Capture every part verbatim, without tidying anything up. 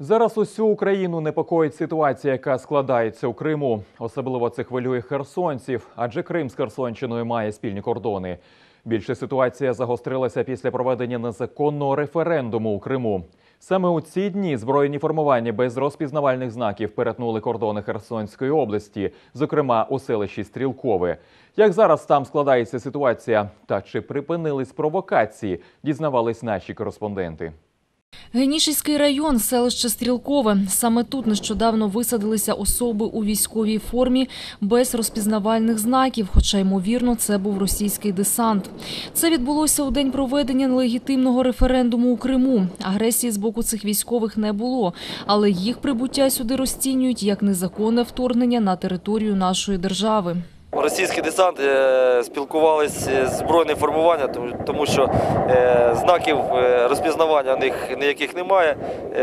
Зараз усю Україну непокоїть ситуація, яка складається у Криму. Особливо це хвилює херсонців, адже Крим з Херсонщиною має спільні кордони. Більше ситуація загострилася після проведення незаконного референдуму у Криму. Саме у ці дні збройні формування без розпізнавальних знаків перетнули кордони Херсонської області, зокрема у селищі Стрілкове. Як зараз там складається ситуація та чи припинились провокації, дізнавались наші кореспонденти. Генічеський район, селище Стрілкове. Саме тут нещодавно висадилися особи у військовій формі без розпізнавальних знаків, хоча, ймовірно, це був російський десант. Це відбулося у день проведення нелегітимного референдуму у Криму. Агресії з боку цих військових не було, але їх прибуття сюди розцінюють як незаконне вторгнення на територію нашої держави. Російський десант спілкувалися з збройним формуванням, тому що знаків розпізнавання у них ніяких немає,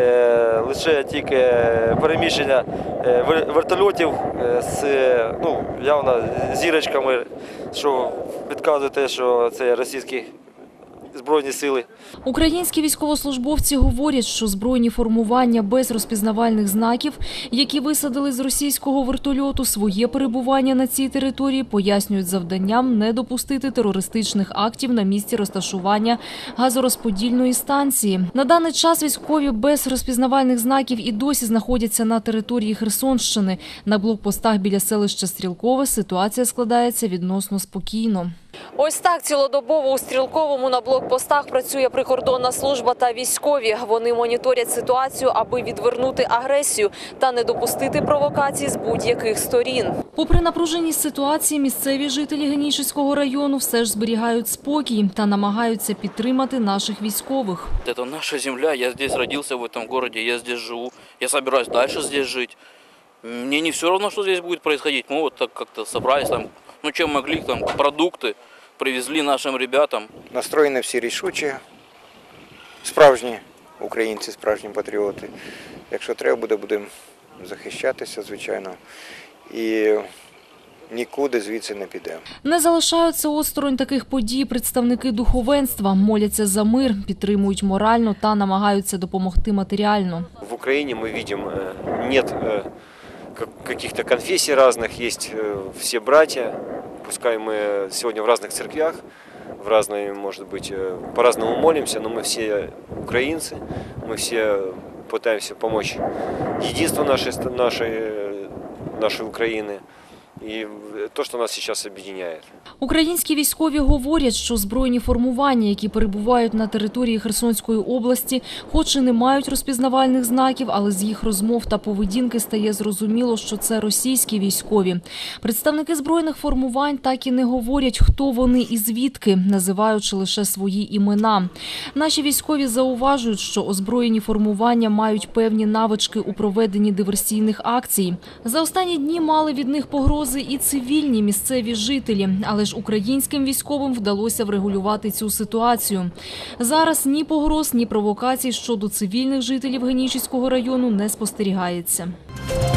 лише тільки переміщення вертольотів з ну, явно зірочками, що підказує те, що це російські збройні сили. Українські військовослужбовці говорять, що збройні формування без розпізнавальних знаків, які висадили з російського вертольоту, своє перебування на цій території пояснюють завданням не допустити терористичних актів на місці розташування газорозподільної станції. На даний час військові без розпізнавальних знаків і досі знаходяться на території Херсонщини. На блокпостах біля селища Стрілкове ситуація складається відносно спокійно. Ось так цілодобово у Стрілковому на блокпостах працює прикордонна служба та військові. Вони моніторять ситуацію, аби відвернути агресію та не допустити провокацій з будь-яких сторін. Попри напруженість ситуації, місцеві жителі Генічеського району все ж зберігають спокій та намагаються підтримати наших військових. Це наша земля, я тут родився в цьому місті, я тут живу, я збираюсь далі тут жити. Мені не все одно, що тут буде відбуватися. Ми от так як-то зібралися там. Ну, чим могли, там, продукти привезли нашим ребятам. Настроєні всі рішучі, справжні українці, справжні патріоти. Якщо треба буде, будемо захищатися, звичайно, і нікуди звідси не підемо. Не залишаються осторонь таких подій представники духовенства, моляться за мир, підтримують морально та намагаються допомогти матеріально. В Україні ми бачимо, нет каких-то конфессий разных, есть все братья, пускай мы сегодня в разных церквях, в разные, может быть, по-разному молимся, но мы все украинцы, мы все пытаемся помочь единству нашей, нашей, нашей Украины. І те, що нас зараз об'єднує. Українські військові говорять, що збройні формування, які перебувають на території Херсонської області, хоч і не мають розпізнавальних знаків, але з їх розмов та поведінки стає зрозуміло, що це російські військові. Представники збройних формувань так і не говорять, хто вони і звідки, називаючи лише свої імена. Наші військові зауважують, що озброєні формування мають певні навички у проведенні диверсійних акцій. За останні дні мали від них погрози і цивільні місцеві жителі, але ж українським військовим вдалося врегулювати цю ситуацію. Зараз ні погроз, ні провокацій щодо цивільних жителів Генічеського району не спостерігається.